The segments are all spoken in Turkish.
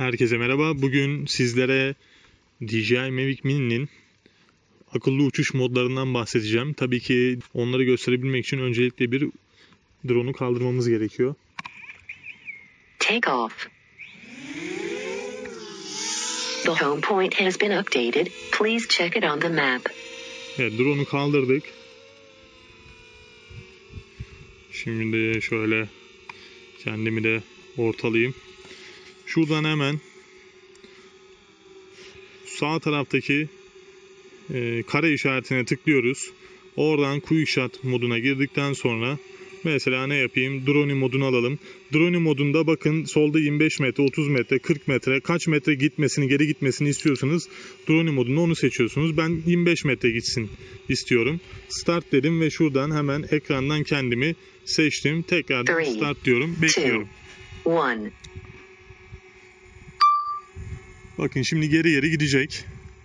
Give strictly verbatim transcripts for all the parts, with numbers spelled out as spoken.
Herkese merhaba. Bugün sizlere D J I Mavic Mini'nin akıllı uçuş modlarından bahsedeceğim. Tabii ki onları gösterebilmek için öncelikle bir drone'u kaldırmamız gerekiyor. Take off. The home point has been updated. Please check it on the map. Evet, drone'u kaldırdık. Şimdi şöyle kendimi de ortalayayım. Şuradan hemen sağ taraftaki e, kare işaretine tıklıyoruz. Oradan quick shot moduna girdikten sonra mesela ne yapayım? Drone modunu alalım. Drone modunda bakın solda yirmi beş metre, otuz metre, kırk metre kaç metre gitmesini, geri gitmesini istiyorsanız drone modunda onu seçiyorsunuz. Ben yirmi beş metre gitsin istiyorum. Start dedim ve şuradan hemen ekrandan kendimi seçtim. Tekrar start diyorum. Bekliyorum. One. Bakın şimdi geri geri gidecek.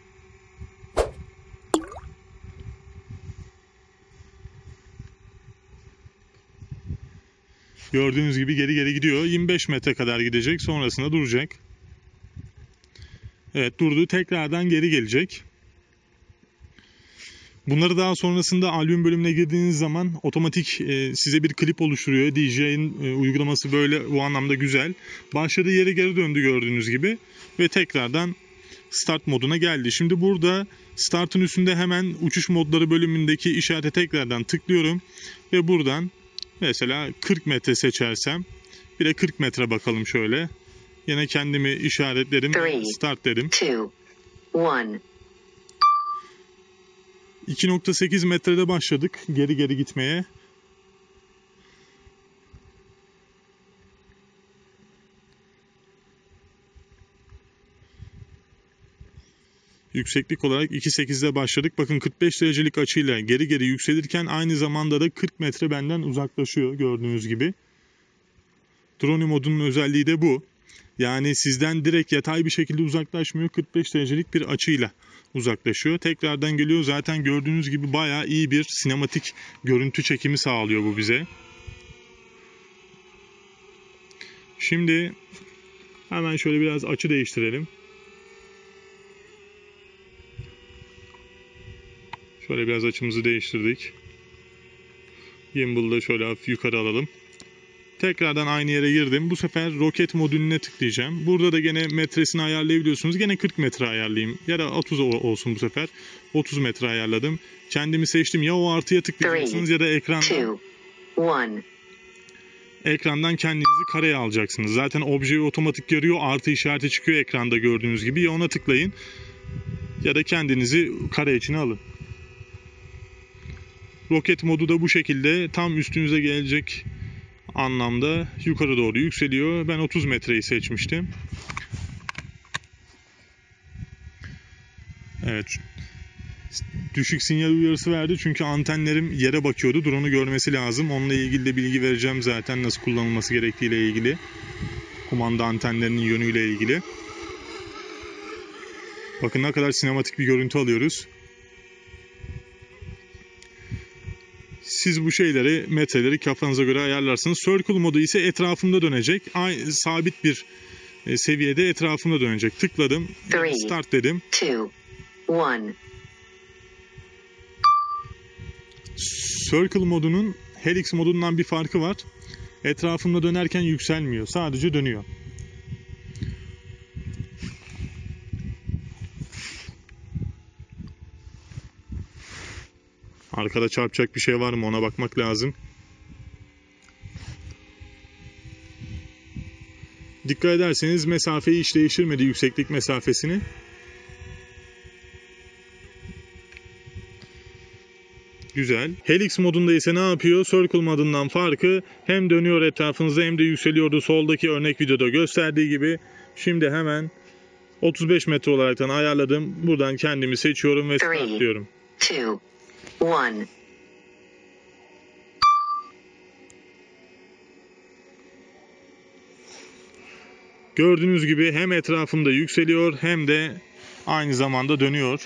Gördüğünüz gibi geri geri gidiyor. yirmi beş metre kadar gidecek. Sonrasında duracak. Evet, durdu. Tekrardan geri gelecek. Bunları daha sonrasında albüm bölümüne girdiğiniz zaman otomatik e, size bir klip oluşturuyor. D J I'nin e, uygulaması böyle bu anlamda güzel. Başladığı yere geri döndü gördüğünüz gibi. Ve tekrardan start moduna geldi. Şimdi burada startın üstünde hemen uçuş modları bölümündeki işarete tekrardan tıklıyorum. Ve buradan mesela kırk metre seçersem bir de kırk metre bakalım şöyle. Yine kendimi işaretlerim. Start derim. iki nokta sekiz metrede başladık geri geri gitmeye. Yükseklik olarak iki nokta sekizde başladık. Bakın kırk beş derecelik açıyla geri geri yükselirken aynı zamanda da kırk metre benden uzaklaşıyor gördüğünüz gibi. Drone modunun özelliği de bu. Yani sizden direkt yatay bir şekilde uzaklaşmıyor. kırk beş derecelik bir açıyla uzaklaşıyor. Tekrardan geliyor. Zaten gördüğünüz gibi bayağı iyi bir sinematik görüntü çekimi sağlıyor bu bize. Şimdi hemen şöyle biraz açı değiştirelim. Şöyle biraz açımızı değiştirdik. Gimbal'ı da şöyle hafif yukarı alalım. Tekrardan aynı yere girdim. Bu sefer roket modülüne tıklayacağım. Burada da gene metresini ayarlayabiliyorsunuz. Gene kırk metre ayarlayayım. Ya da otuz olsun bu sefer. otuz metre ayarladım. Kendimi seçtim. Ya o artıya tıklayacaksınız ya da ekrandan, ekrandan kendinizi kareye alacaksınız. Zaten objeyi otomatik görüyor. Artı işareti çıkıyor ekranda gördüğünüz gibi. Ya ona tıklayın ya da kendinizi kare içine alın. Roket modu da bu şekilde tam üstünüze gelecek anlamda yukarı doğru yükseliyor. Ben otuz metreyi seçmiştim. Evet. Düşük sinyal uyarısı verdi çünkü antenlerim yere bakıyordu. Drone'u görmesi lazım. Onunla ilgili de bilgi vereceğim zaten nasıl kullanılması gerektiğiyle ilgili. Kumanda antenlerinin yönüyle ilgili. Bakın ne kadar sinematik bir görüntü alıyoruz. Siz bu şeyleri, metreleri kafanıza göre ayarlarsınız. Circle modu ise etrafımda dönecek. Aynı, sabit bir e, seviyede etrafımda dönecek. Tıkladım. Start dedim. Circle modunun Helix modundan bir farkı var. Etrafımda dönerken yükselmiyor. Sadece dönüyor. Arkada çarpacak bir şey var mı ona bakmak lazım. Dikkat ederseniz mesafeyi hiç değiştirmedi, yükseklik mesafesini. Güzel. Helix modunda ise ne yapıyor? Circle modundan farkı hem dönüyor etrafınızda hem de yükseliyordu. Soldaki örnek videoda gösterdiği gibi. Şimdi hemen otuz beş metre olaraktan ayarladım. Buradan kendimi seçiyorum ve start diyorum. One. Gördüğünüz gibi hem etrafımda yükseliyor hem de aynı zamanda dönüyor.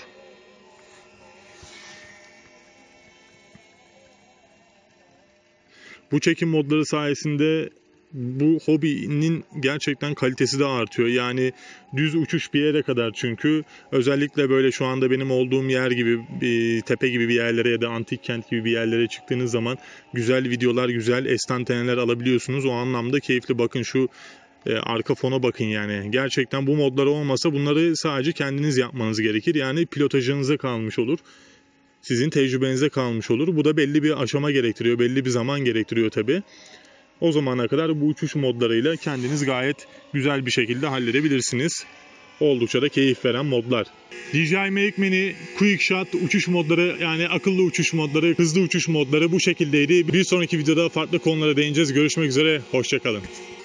Bu çekim modları sayesinde bu hobinin gerçekten kalitesi de artıyor. Yani düz uçuş bir yere kadar, çünkü özellikle böyle şu anda benim olduğum yer gibi, bir tepe gibi bir yerlere ya da antik kent gibi bir yerlere çıktığınız zaman güzel videolar, güzel estanteneler alabiliyorsunuz. O anlamda keyifli. Bakın şu e, arka fona bakın yani. Gerçekten bu modları olmasa bunları sadece kendiniz yapmanız gerekir. Yani pilotajınıza kalmış olur. Sizin tecrübenize kalmış olur. Bu da belli bir aşama gerektiriyor, belli bir zaman gerektiriyor tabii. O zamana kadar bu uçuş modlarıyla kendiniz gayet güzel bir şekilde halledebilirsiniz. Oldukça da keyif veren modlar. D J I Mavic Mini Quick Shot uçuş modları, yani akıllı uçuş modları, hızlı uçuş modları bu şekildeydi. Bir sonraki videoda farklı konulara değineceğiz. Görüşmek üzere, hoşça kalın.